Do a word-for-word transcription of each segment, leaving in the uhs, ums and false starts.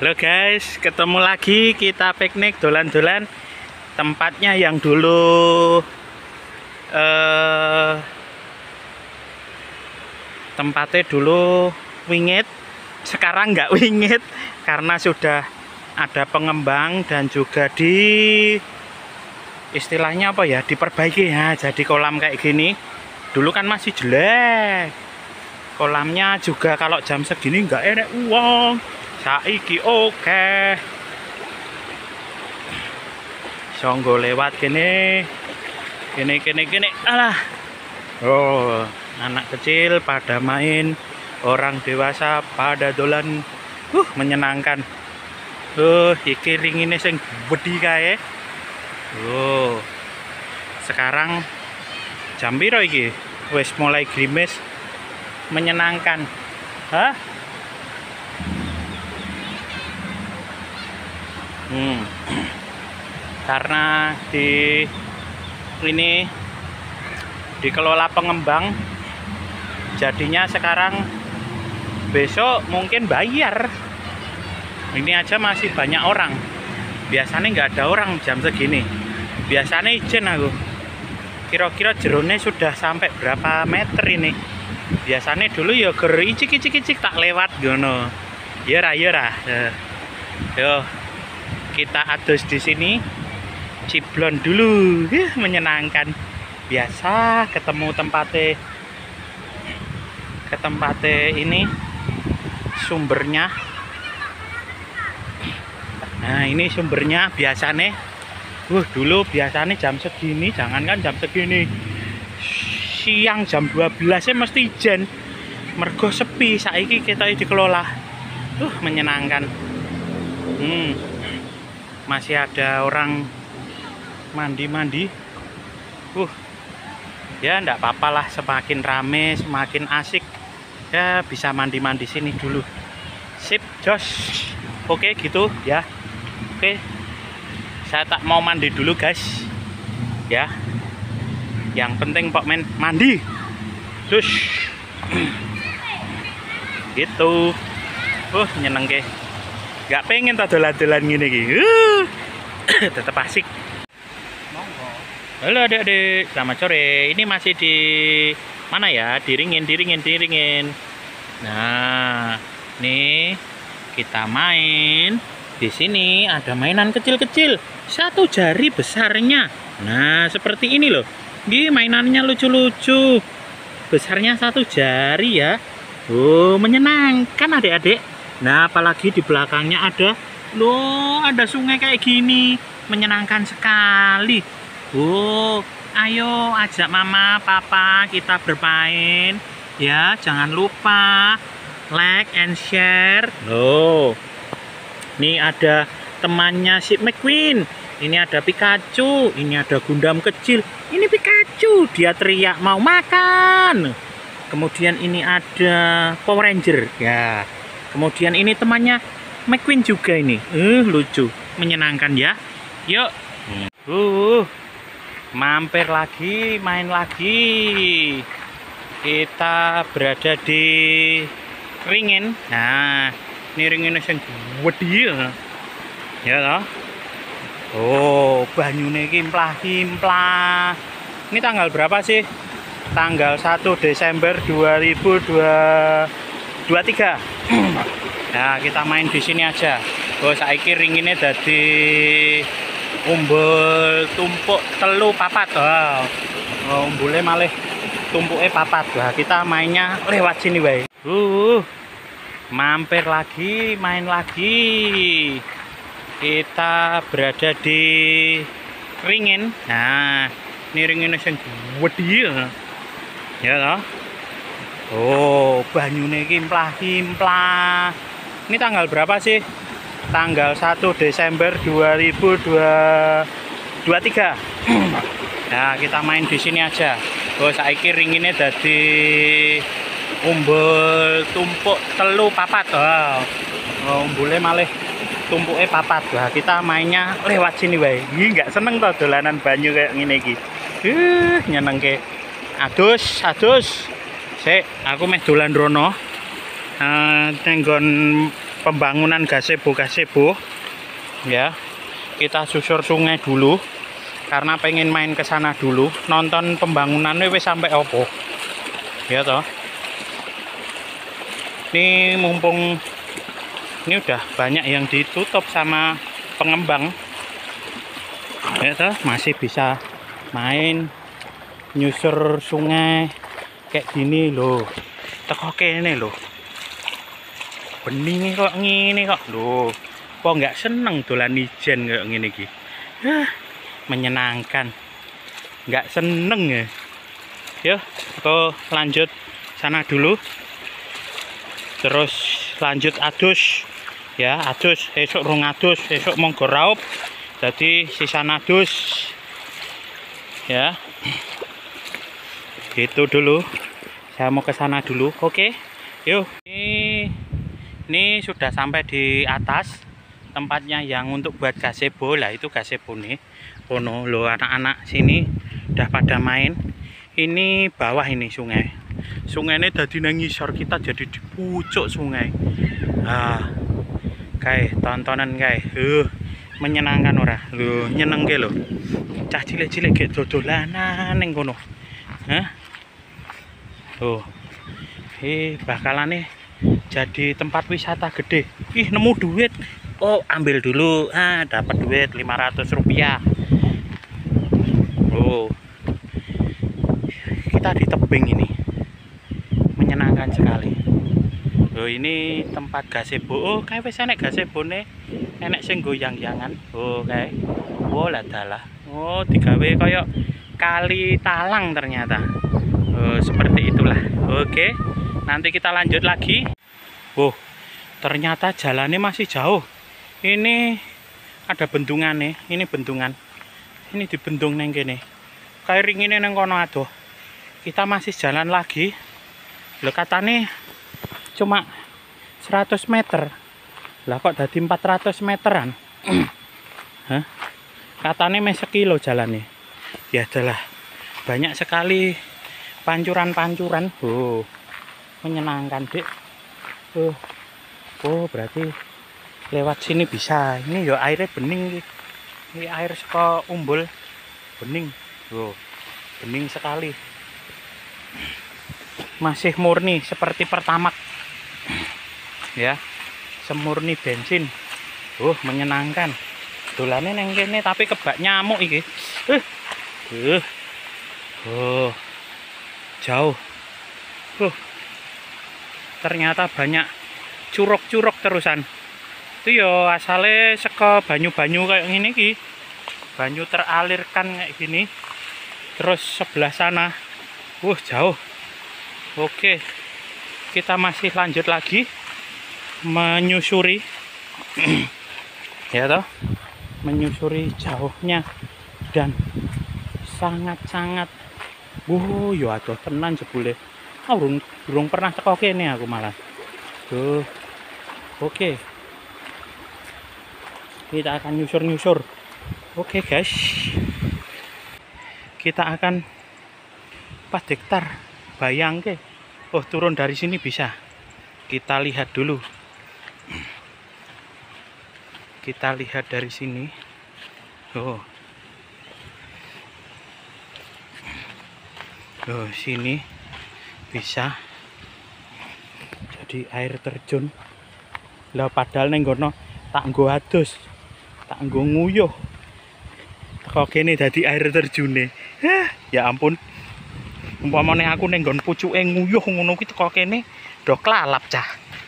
Halo guys, ketemu lagi kita piknik dolan-dolan. Tempatnya yang dulu eh, tempatnya dulu wingit, sekarang nggak wingit karena sudah ada pengembang dan juga di istilahnya apa ya, diperbaiki ya, jadi kolam kayak gini. Dulu kan masih jelek kolamnya, juga kalau jam segini nggak enak uang. Saiki oke songgo lewat gini gini gini gini alah. Oh, anak kecil pada main, orang dewasa pada dolan. Uh menyenangkan. Uh iki ringine sing wedi kae. Oh, sekarang jam piro iki? Wes mulai grimis, menyenangkan. Hah? Hmm. Karena di ini dikelola pengembang, jadinya sekarang besok mungkin bayar. Ini aja masih banyak orang. Biasanya nggak ada orang jam segini. Biasanya ijen aku. Kira-kira jerone sudah sampai berapa meter ini? Biasanya dulu ya ger icik-icik-icik tak lewat gono. Ya ra ya ra. Yo, kita adus di sini. Ciblon dulu. Huh, menyenangkan. Biasa ketemu tempatnya ke tempatnya ini sumbernya. Nah, ini sumbernya biasanya. Wah, dulu biasanya jam segini, jangankan jam segini, siang jam dua belas ya mesti ijen. Mergo sepi, saiki kita dikelola. Tuh, menyenangkan. Hmm. Masih ada orang mandi-mandi. Uh. Ya enggak apa-apa lah, semakin rame, semakin asik. Ya bisa mandi-mandi sini dulu. Sip, jos. Oke, gitu ya. Oke. Saya tak mau mandi dulu guys ya, yang penting pok men mandi terus gitu. Uh nyeneng ke, gak pengen tak dolan-dolan gini gitu. uh, tetap asik. Halo adik-adik, selamat sore. Ini masih di mana ya, diringin diringin diringin. Nah nih kita main di sini. Ada mainan kecil-kecil, satu jari besarnya. Nah, seperti ini loh. Ini mainannya lucu-lucu. Besarnya satu jari ya. Oh, menyenangkan adik-adik. Nah, apalagi di belakangnya ada, loh, ada sungai kayak gini. Menyenangkan sekali. Oh, ayo ajak mama, papa kita bermain. Ya, jangan lupa like and share. Loh. Ini ada temannya si McQueen. Ini ada Pikachu. Ini ada Gundam kecil. Ini Pikachu. Dia teriak mau makan. Kemudian ini ada Power Ranger. Ya. Kemudian ini temannya McQueen juga ini. Uh, lucu. Menyenangkan ya. Yuk. Uh, mampir lagi, main lagi. Kita berada di ringin. Nah. Ini ringin yang wedi ya toh. Oh, banyune kimplah-kimplah. Ini tanggal berapa sih? Tanggal satu Desember dua ribu dua puluh tiga. Nah, kita main di sini aja. Oh, saiki ringine dadi umbul tumpuk telu papat. Oh, oh umbule malih tumpuke papat. Lah, kita mainnya lewat sini wae. Uh. Mampir lagi, main lagi. Kita berada di ringin. Nah, ini ringin yang wedi ya toh. Oh, banyune kimplah-kimplah. Ini tanggal berapa sih? Tanggal satu Desember dua ribu dua puluh tiga. Nah, kita main di sini aja. Oh, saiki ringine dadi umbul tumpuk telu papat. Oh, oh umbule malih tumpuke papat. Lah, kita mainnya lewat sini wae. Iki nggak seneng to dolanan banyu kayak ngene iki. Uh, nyenengke. Adus, adus. Sik, aku meh dolan rono. Eh, uh, tenggon pembangunan gazebo-gazebo ya. Kita susur sungai dulu karena pengen main ke sana dulu, nonton pembangunannya wis sampai opo ya toh. Ini mumpung ini udah banyak yang ditutup sama pengembang ya toh, masih bisa main nyusur sungai kayak gini loh. Teko kene loh, bening kok ngene kok loh. Kok nggak seneng dolan ijen kayak gini iki. Hah, menyenangkan. Nggak seneng ya. Yuk, aku lanjut sana dulu. Terus lanjut adus ya, adus esok rong adus, esok monggo raup. Jadi sisa adus ya. Itu dulu. Saya mau ke sana dulu. Oke. Yuk. Ini ini sudah sampai di atas tempatnya yang untuk buat gazebo lah, itu gazebo nih. Kono lo anak-anak sini udah pada main. Ini bawah ini sungai. Sungai ini tadi nangisor, kita jadi di pucuk sungai. Ah, kayak tontonan kayak, uh, menyenangkan ora? Lo nyeneng ke lo? Cah cilik-cilik kayak dodolanan neng kono. Hah? Tuh, eh bakalan nih jadi tempat wisata gede. Ih, nemu duit. Oh, ambil dulu. Ah, dapat duit lima ratus rupiah. Oh, kita di tebing ini, menyenangkan sekali. Oh, ini tempat gazebo. Oh, kayak wis enek gazebo nih, enek sing goyang-goyangan. Oh, kayak, oh lah dalah. Oh, digawe kayak kali talang ternyata. Oh, seperti itulah. Oke, nanti kita lanjut lagi. Oh, ternyata jalannya masih jauh. Ini ada bendungan nih. Ini bendungan. Ini di bendung neng kene. Kayak ring ini neng kono adoh. Kita masih jalan lagi. Lo katanya cuma seratus meter. Lah kok jadi empat ratus meteran? Hah? Katanya mes sekilo jalannya. Ya adalah banyak sekali pancuran-pancuran. Oh, menyenangkan dek. Oh, oh berarti lewat sini bisa. Ini ya airnya bening. Ini air saka umbul bening. Oh, bening sekali. Masih murni seperti Pertamax. Ya, semurni bensin. Oh, menyenangkan. Dolane neng kene tapi kebak nyamuk iki. Uh. Uh. Oh. Jauh. Uh. Ternyata banyak curug-curug terusan. Itu yo asale saka banyu-banyu kayak gini ki. Banyu teralirkan kayak gini. Terus sebelah sana. Uh, jauh. Oke. Kita masih lanjut lagi menyusuri. Ya toh? Menyusuri jauhnya dan sangat-sangat, wuh, yo aduh tenan jebule. Ah, urung urung pernah teko kene aku malah. Tuh. Oke. Kita akan nyusur-nyusur. Oke, guys. Kita akan empat hektar. Bayangke. Oh, turun dari sini bisa. Kita lihat dulu. Kita lihat dari sini. Oh. Oh, sini bisa. Jadi air terjun. Lah padahal neng kono tak nggo adus. Tak nggo nguyuh. Kok kene dadi air terjune. Ya ampun. Umpamane aku neng nggon pucuke nguyuh ngono ki teko kene do klalap cah.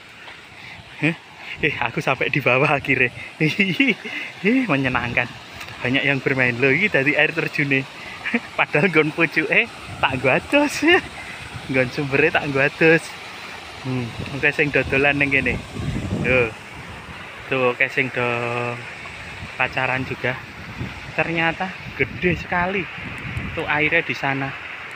Eh, aku sampai di bawah akhirnya. Ih, menyenangkan. Banyak yang bermain loh ini dari air terjun. Padahal gon pucuk eh tak gua adus. Gon sumbernya tak gua adus. Hmm, oke sing dodolan ning kene. Tuh. Tuh oke sing do pacaran juga. Ternyata gede sekali. Tuh airnya di sana.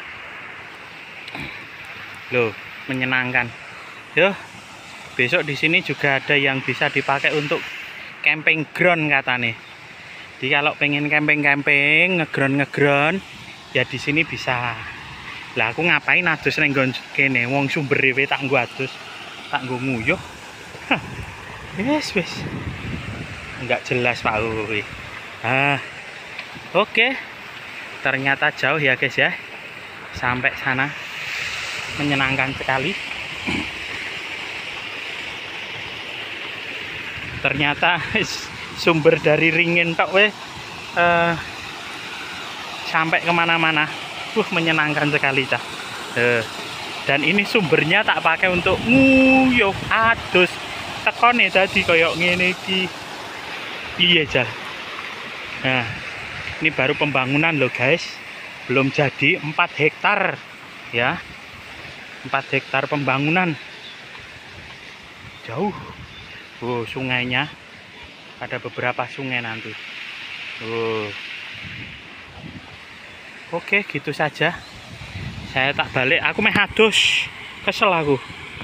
Loh, menyenangkan. Yo. Besok di sini juga ada yang bisa dipakai untuk camping ground katanya. Jadi kalau pengen camping-camping, ngeground-ngeground, ya di sini bisa. Lah aku ngapain adus neng nggon kene, wong sumber dhewe tak nggo adus, tak nggo nguyuh. Wes, wes. Nggak jelas Pak Uwi. Ah, oke. Ternyata jauh ya guys ya. Sampai sana. Menyenangkan sekali. Ternyata sumber dari ringin tok weh. Uh, sampai kemana-mana. Uh, menyenangkan sekali cah. Uh, dan ini sumbernya tak pakai untuk nguyuh adus. Tekone tadi koyok ngene iki. Iya Jal. Nah, ini baru pembangunan loh guys. Belum jadi empat hektar ya. empat hektar pembangunan. Jauh. Oh, sungainya. Ada beberapa sungai nanti. Oh. Oke, gitu saja. Saya tak balik, aku meh adus. Kesel aku.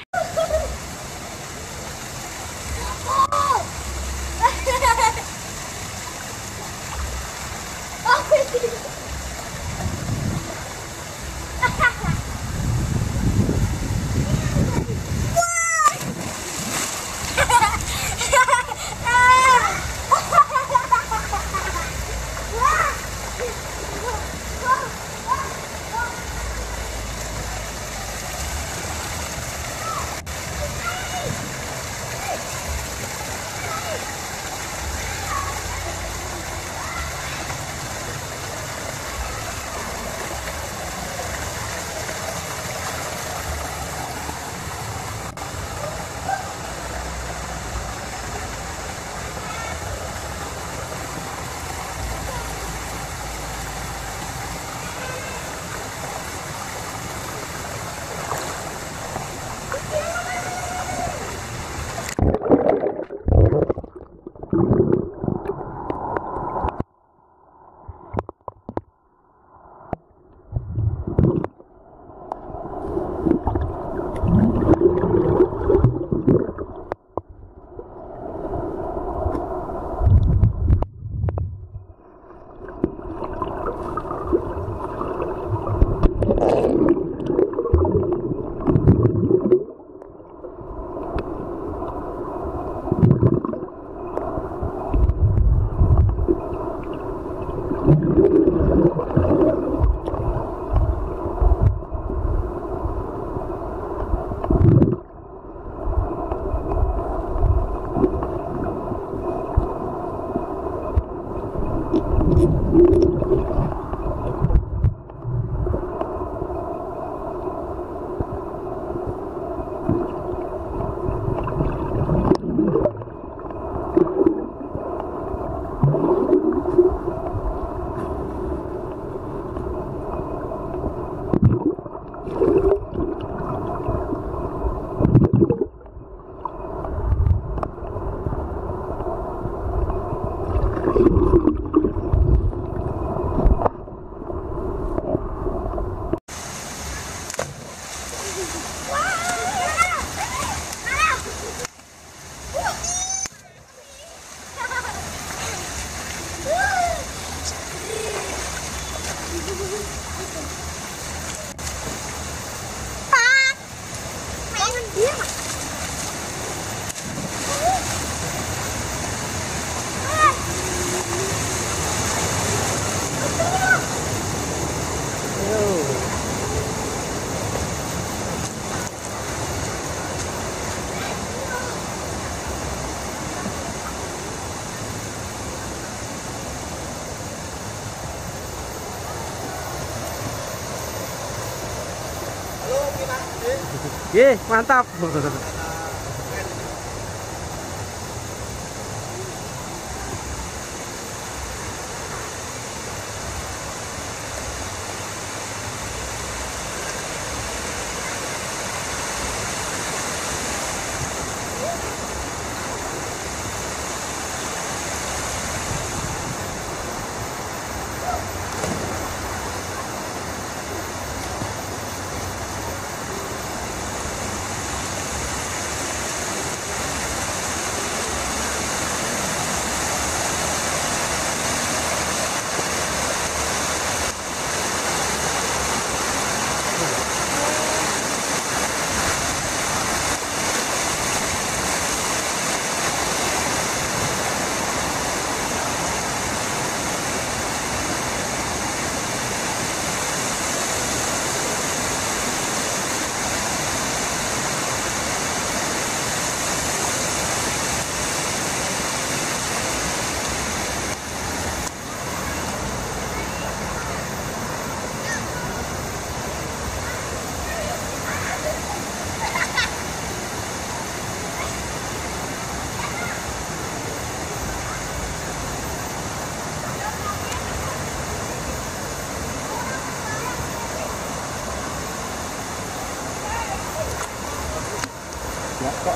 Ye, mantap.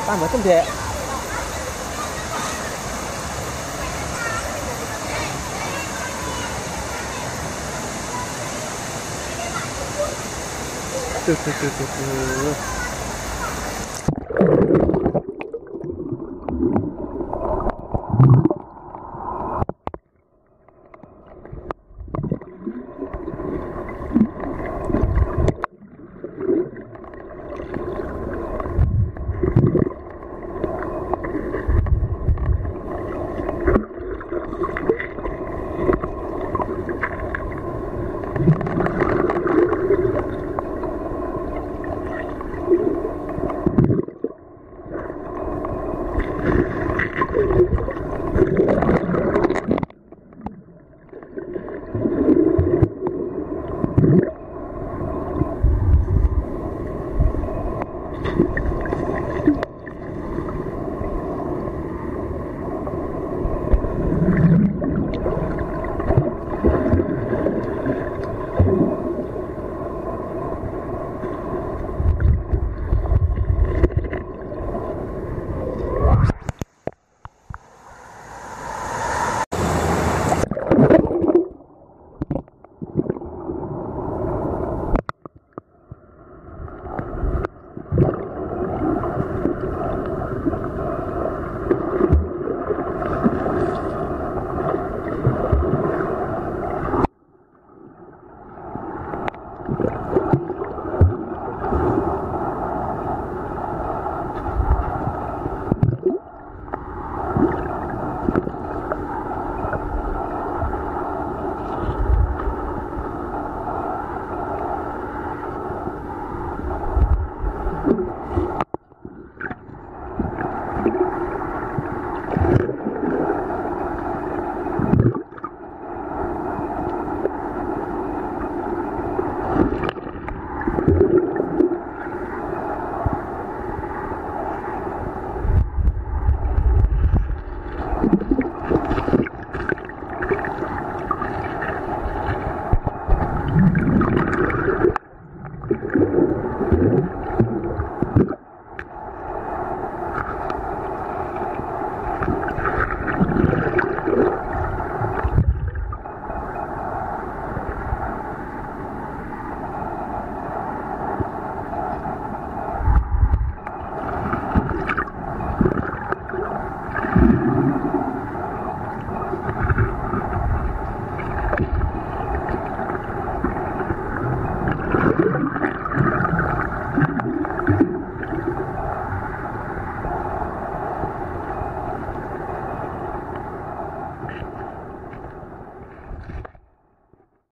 tambah cendek. Tuh, tuh, tuh, tuh, tuh.